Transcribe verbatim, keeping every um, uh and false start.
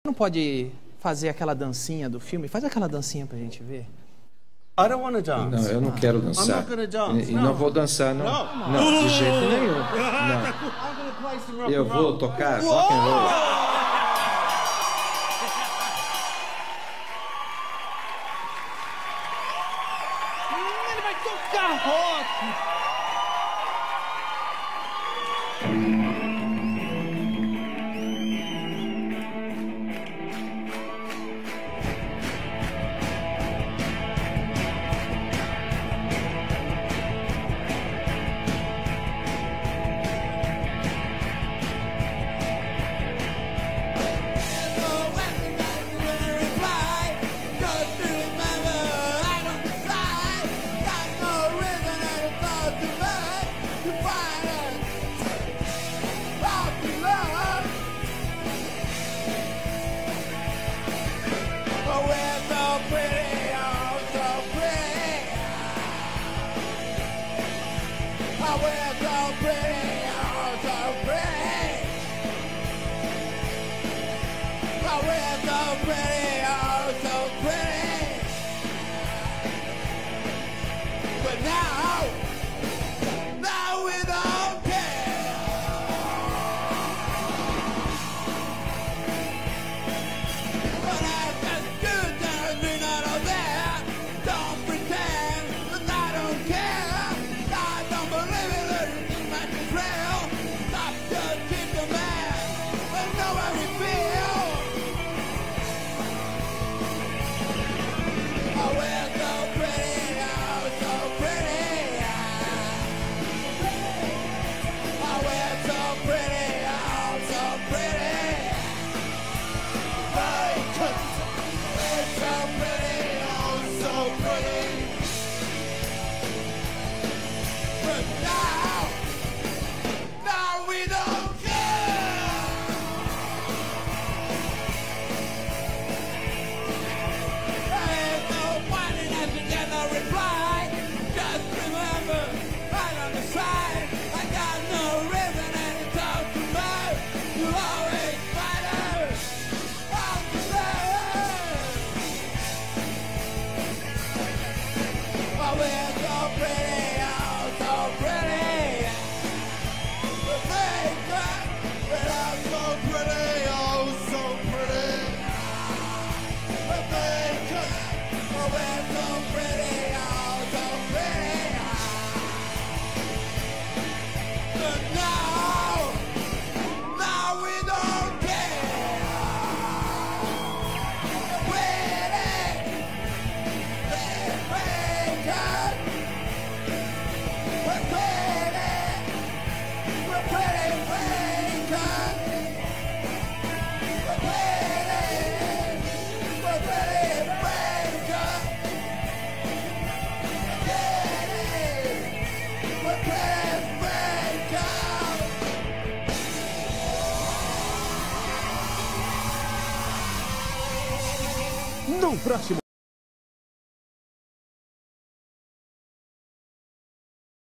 Não pode fazer aquela dancinha do filme? Faz aquela dancinha pra gente ver. I don't want to dance. Não, eu não quero dançar. I'm not gonna dance. E, e No. não vou dançar, não. No. Não, de jeito nenhum. Não. I'm gonna play some rock Eu and roll. vou tocar rock and roll. Ele vai tocar rock! No próximo